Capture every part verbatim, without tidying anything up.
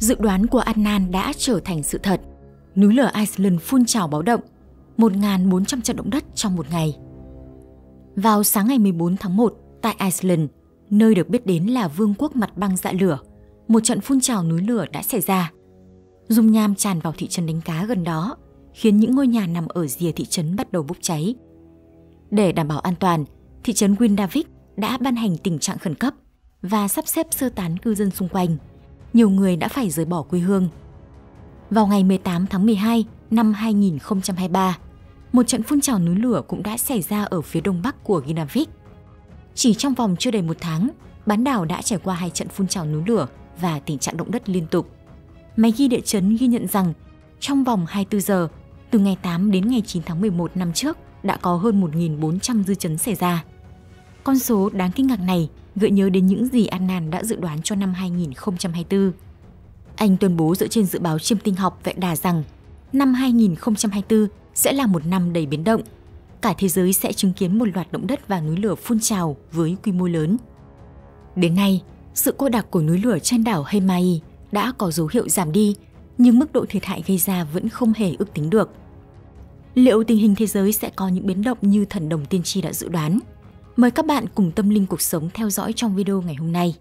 Dự đoán của Adnan đã trở thành sự thật. Núi lửa Iceland phun trào báo động, một nghìn bốn trăm trận động đất trong một ngày. Vào sáng ngày mười bốn tháng một, tại Iceland, nơi được biết đến là vương quốc mặt băng dạ lửa, một trận phun trào núi lửa đã xảy ra. Dung nham tràn vào thị trấn đánh cá gần đó, khiến những ngôi nhà nằm ở rìa thị trấn bắt đầu bốc cháy. Để đảm bảo an toàn, thị trấn Grindavik đã ban hành tình trạng khẩn cấp và sắp xếp sơ tán cư dân xung quanh. Nhiều người đã phải rời bỏ quê hương. Vào ngày mười tám tháng mười hai năm hai nghìn không trăm hai mươi ba, một trận phun trào núi lửa cũng đã xảy ra ở phía đông bắc của Grindavik. Chỉ trong vòng chưa đầy một tháng, bán đảo đã trải qua hai trận phun trào núi lửa và tình trạng động đất liên tục. Máy ghi địa chấn ghi nhận rằng trong vòng hai mươi tư giờ, từ ngày tám đến ngày chín tháng mười một năm trước, đã có hơn một nghìn bốn trăm dư chấn xảy ra. Con số đáng kinh ngạc này gợi nhớ đến những gì Adnan đã dự đoán cho năm hai nghìn không trăm hai mươi tư. Anh tuyên bố dựa trên dự báo chiêm tinh học vẽ đà rằng năm hai nghìn không trăm hai mươi tư sẽ là một năm đầy biến động. Cả thế giới sẽ chứng kiến một loạt động đất và núi lửa phun trào với quy mô lớn. Đến nay, sự cô đặc của núi lửa trên đảo Heimaey đã có dấu hiệu giảm đi, nhưng mức độ thiệt hại gây ra vẫn không hề ước tính được. Liệu tình hình thế giới sẽ có những biến động như thần đồng tiên tri đã dự đoán? Mời các bạn cùng Tâm Linh Cuộc Sống theo dõi trong video ngày hôm nay.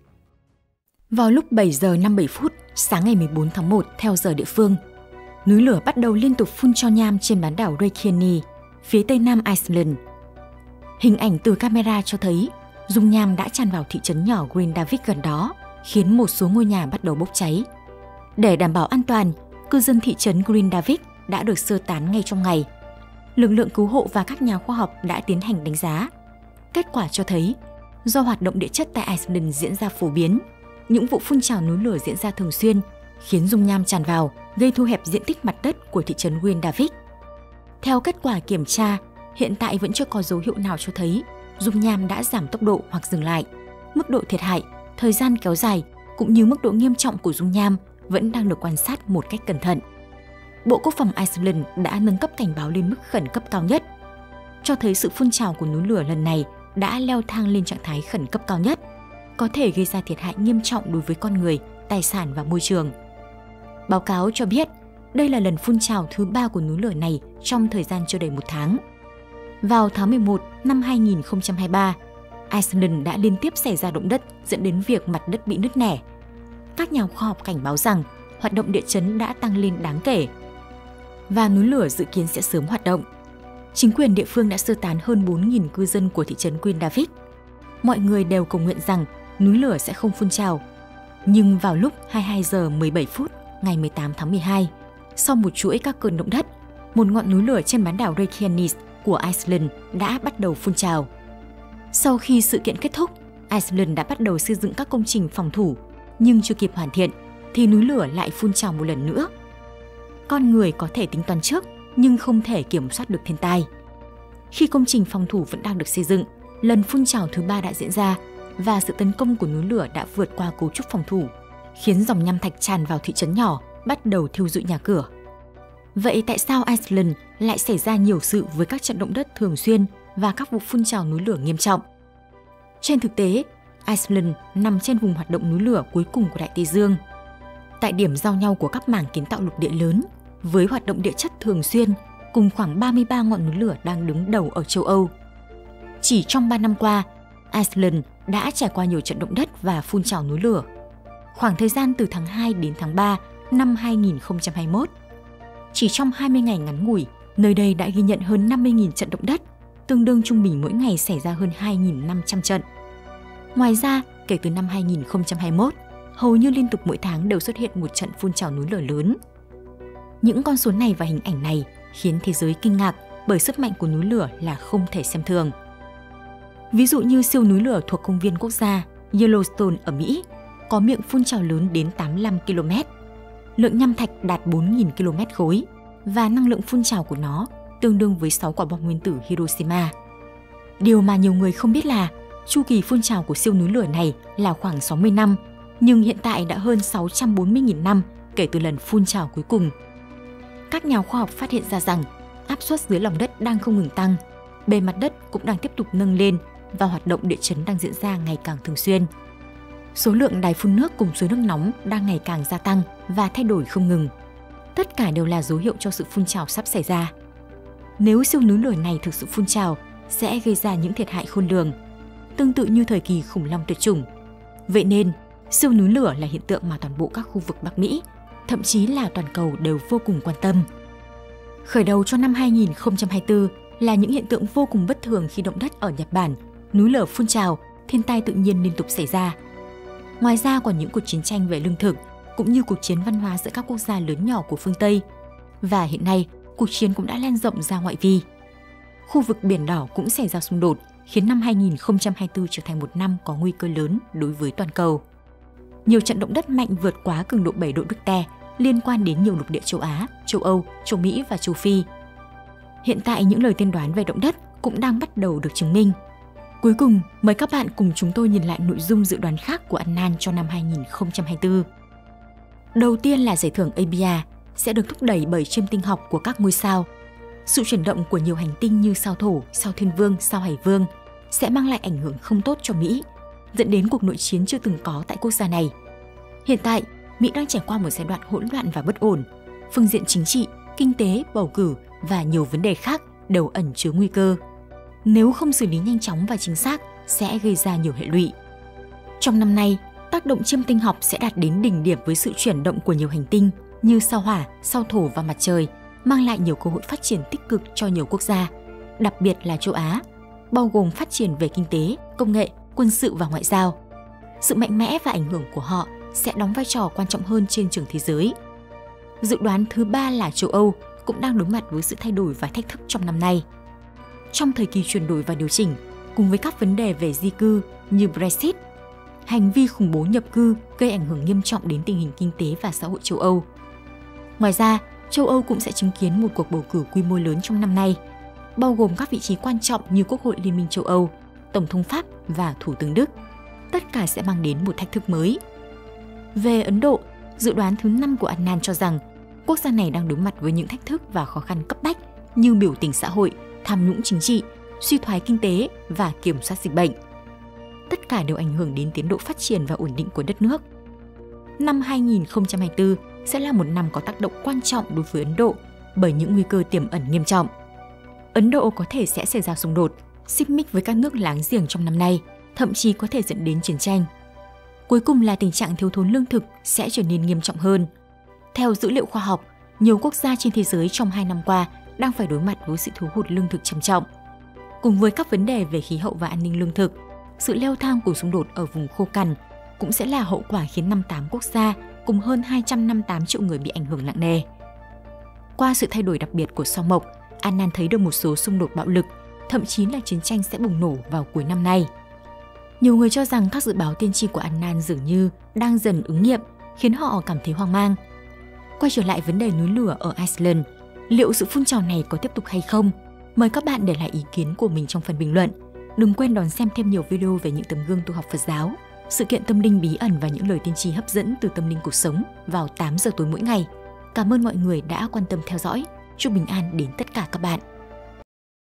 Vào lúc bảy giờ năm mươi bảy phút sáng ngày mười bốn tháng một theo giờ địa phương, núi lửa bắt đầu liên tục phun tro nham trên bán đảo Reykjavik, phía tây nam Iceland. Hình ảnh từ camera cho thấy dung nham đã tràn vào thị trấn nhỏ Grindavik gần đó, khiến một số ngôi nhà bắt đầu bốc cháy. Để đảm bảo an toàn, cư dân thị trấn Grindavik đã được sơ tán ngay trong ngày. Lực lượng cứu hộ và các nhà khoa học đã tiến hành đánh giá. Kết quả cho thấy, do hoạt động địa chất tại Iceland diễn ra phổ biến, những vụ phun trào núi lửa diễn ra thường xuyên, khiến dung nham tràn vào, gây thu hẹp diện tích mặt đất của thị trấn Grindavik. Theo kết quả kiểm tra, hiện tại vẫn chưa có dấu hiệu nào cho thấy dung nham đã giảm tốc độ hoặc dừng lại. Mức độ thiệt hại, thời gian kéo dài cũng như mức độ nghiêm trọng của dung nham vẫn đang được quan sát một cách cẩn thận. Bộ Quốc phòng Iceland đã nâng cấp cảnh báo lên mức khẩn cấp cao nhất, cho thấy sự phun trào của núi lửa lần này đã leo thang lên trạng thái khẩn cấp cao nhất, có thể gây ra thiệt hại nghiêm trọng đối với con người, tài sản và môi trường. Báo cáo cho biết, đây là lần phun trào thứ ba của núi lửa này trong thời gian chưa đầy một tháng. Vào tháng mười một năm hai nghìn không trăm hai mươi ba, Iceland đã liên tiếp xảy ra động đất dẫn đến việc mặt đất bị nứt nẻ. Các nhà khoa học cảnh báo rằng hoạt động địa chấn đã tăng lên đáng kể và núi lửa dự kiến sẽ sớm hoạt động. Chính quyền địa phương đã sơ tán hơn bốn nghìn cư dân của thị trấn Grindavik. Mọi người đều cầu nguyện rằng núi lửa sẽ không phun trào. Nhưng vào lúc hai mươi hai giờ mười bảy phút ngày mười tám tháng mười hai, sau một chuỗi các cơn động đất, một ngọn núi lửa trên bán đảo Reykjanes của Iceland đã bắt đầu phun trào. Sau khi sự kiện kết thúc, Iceland đã bắt đầu xây dựng các công trình phòng thủ, nhưng chưa kịp hoàn thiện thì núi lửa lại phun trào một lần nữa. Con người có thể tính toán trước nhưng không thể kiểm soát được thiên tai. Khi công trình phòng thủ vẫn đang được xây dựng, lần phun trào thứ ba đã diễn ra và sự tấn công của núi lửa đã vượt qua cấu trúc phòng thủ, khiến dòng nham thạch tràn vào thị trấn nhỏ, bắt đầu thiêu rụi nhà cửa. Vậy tại sao Iceland lại xảy ra nhiều sự với các trận động đất thường xuyên và các vụ phun trào núi lửa nghiêm trọng? Trên thực tế, Iceland nằm trên vùng hoạt động núi lửa cuối cùng của Đại Tây Dương. Tại điểm giao nhau của các mảng kiến tạo lục địa lớn, với hoạt động địa chất thường xuyên, cùng khoảng ba mươi ba ngọn núi lửa đang đứng đầu ở châu Âu. Chỉ trong ba năm qua, Iceland đã trải qua nhiều trận động đất và phun trào núi lửa. Khoảng thời gian từ tháng hai đến tháng ba năm hai nghìn không trăm hai mươi mốt. Chỉ trong hai mươi ngày ngắn ngủi, nơi đây đã ghi nhận hơn năm mươi nghìn trận động đất, tương đương trung bình mỗi ngày xảy ra hơn hai nghìn năm trăm trận. Ngoài ra, kể từ năm hai nghìn không trăm hai mươi mốt, hầu như liên tục mỗi tháng đều xuất hiện một trận phun trào núi lửa lớn. Những con số này và hình ảnh này khiến thế giới kinh ngạc bởi sức mạnh của núi lửa là không thể xem thường. Ví dụ như siêu núi lửa thuộc công viên quốc gia Yellowstone ở Mỹ có miệng phun trào lớn đến tám mươi lăm ki lô mét, lượng nham thạch đạt bốn nghìn ki lô mét khối và năng lượng phun trào của nó tương đương với sáu quả bom nguyên tử Hiroshima. Điều mà nhiều người không biết là chu kỳ phun trào của siêu núi lửa này là khoảng sáu mươi năm, nhưng hiện tại đã hơn sáu trăm bốn mươi nghìn năm kể từ lần phun trào cuối cùng. Các nhà khoa học phát hiện ra rằng áp suất dưới lòng đất đang không ngừng tăng, bề mặt đất cũng đang tiếp tục nâng lên và hoạt động địa chấn đang diễn ra ngày càng thường xuyên. Số lượng đài phun nước cùng suối nước nóng đang ngày càng gia tăng và thay đổi không ngừng. Tất cả đều là dấu hiệu cho sự phun trào sắp xảy ra. Nếu siêu núi lửa này thực sự phun trào, sẽ gây ra những thiệt hại khôn lường, tương tự như thời kỳ khủng long tuyệt chủng. Vậy nên, siêu núi lửa là hiện tượng mà toàn bộ các khu vực Bắc Mỹ, thậm chí là toàn cầu đều vô cùng quan tâm. Khởi đầu cho năm hai nghìn không trăm hai mươi tư là những hiện tượng vô cùng bất thường khi động đất ở Nhật Bản, núi lửa phun trào, thiên tai tự nhiên liên tục xảy ra. Ngoài ra còn những cuộc chiến tranh về lương thực, cũng như cuộc chiến văn hóa giữa các quốc gia lớn nhỏ của phương Tây. Và hiện nay, cuộc chiến cũng đã lan rộng ra ngoại vi. Khu vực Biển Đỏ cũng xảy ra xung đột, khiến năm hai nghìn không trăm hai mươi tư trở thành một năm có nguy cơ lớn đối với toàn cầu. Nhiều trận động đất mạnh vượt quá cường độ bảy độ Richter liên quan đến nhiều lục địa châu Á, châu Âu, châu Mỹ và châu Phi. Hiện tại những lời tiên đoán về động đất cũng đang bắt đầu được chứng minh. Cuối cùng, mời các bạn cùng chúng tôi nhìn lại nội dung dự đoán khác của Annan cho năm hai nghìn không trăm hai mươi tư. Đầu tiên là giải thưởng a bê a sẽ được thúc đẩy bởi chiêm tinh học của các ngôi sao. Sự chuyển động của nhiều hành tinh như sao Thổ, sao Thiên Vương, sao Hải Vương sẽ mang lại ảnh hưởng không tốt cho Mỹ, dẫn đến cuộc nội chiến chưa từng có tại quốc gia này. Hiện tại, Mỹ đang trải qua một giai đoạn hỗn loạn và bất ổn. Phương diện chính trị, kinh tế, bầu cử và nhiều vấn đề khác đều ẩn chứa nguy cơ. Nếu không xử lý nhanh chóng và chính xác, sẽ gây ra nhiều hệ lụy. Trong năm nay, tác động chiêm tinh học sẽ đạt đến đỉnh điểm với sự chuyển động của nhiều hành tinh như sao Hỏa, sao Thổ và Mặt Trời, mang lại nhiều cơ hội phát triển tích cực cho nhiều quốc gia, đặc biệt là châu Á, bao gồm phát triển về kinh tế, công nghệ, quân sự và ngoại giao. Sự mạnh mẽ và ảnh hưởng của họ sẽ đóng vai trò quan trọng hơn trên trường thế giới. Dự đoán thứ ba là châu Âu cũng đang đối mặt với sự thay đổi và thách thức trong năm nay. Trong thời kỳ chuyển đổi và điều chỉnh, cùng với các vấn đề về di cư như Brexit, hành vi khủng bố nhập cư gây ảnh hưởng nghiêm trọng đến tình hình kinh tế và xã hội châu Âu. Ngoài ra, châu Âu cũng sẽ chứng kiến một cuộc bầu cử quy mô lớn trong năm nay, bao gồm các vị trí quan trọng như Quốc hội Liên minh châu Âu, Tổng thống Pháp và Thủ tướng Đức. Tất cả sẽ mang đến một thách thức mới. Về Ấn Độ, dự đoán thứ năm của Annan cho rằng quốc gia này đang đối mặt với những thách thức và khó khăn cấp bách như biểu tình xã hội, tham nhũng chính trị, suy thoái kinh tế và kiểm soát dịch bệnh. Tất cả đều ảnh hưởng đến tiến độ phát triển và ổn định của đất nước. Năm hai nghìn không trăm hai mươi tư sẽ là một năm có tác động quan trọng đối với Ấn Độ bởi những nguy cơ tiềm ẩn nghiêm trọng. Ấn Độ có thể sẽ xảy ra xung đột, xích mích với các nước láng giềng trong năm nay, thậm chí có thể dẫn đến chiến tranh. Cuối cùng là tình trạng thiếu thốn lương thực sẽ trở nên nghiêm trọng hơn. Theo dữ liệu khoa học, nhiều quốc gia trên thế giới trong hai năm qua đang phải đối mặt với sự thiếu hụt lương thực trầm trọng. Cùng với các vấn đề về khí hậu và an ninh lương thực, sự leo thang của xung đột ở vùng khô cằn cũng sẽ là hậu quả khiến năm mươi tám quốc gia cùng hơn hai trăm năm mươi tám triệu người bị ảnh hưởng nặng nề. Qua sự thay đổi đặc biệt của sao Mộc, Annan thấy được một số xung đột bạo lực, thậm chí là chiến tranh sẽ bùng nổ vào cuối năm nay. Nhiều người cho rằng các dự báo tiên tri của Annan dường như đang dần ứng nghiệm, khiến họ cảm thấy hoang mang. Quay trở lại vấn đề núi lửa ở Iceland, liệu sự phun trào này có tiếp tục hay không? Mời các bạn để lại ý kiến của mình trong phần bình luận. Đừng quên đón xem thêm nhiều video về những tấm gương tu học Phật giáo, sự kiện tâm linh bí ẩn và những lời tiên tri hấp dẫn từ tâm linh cuộc sống vào tám giờ tối mỗi ngày. Cảm ơn mọi người đã quan tâm theo dõi. Chúc bình an đến tất cả các bạn.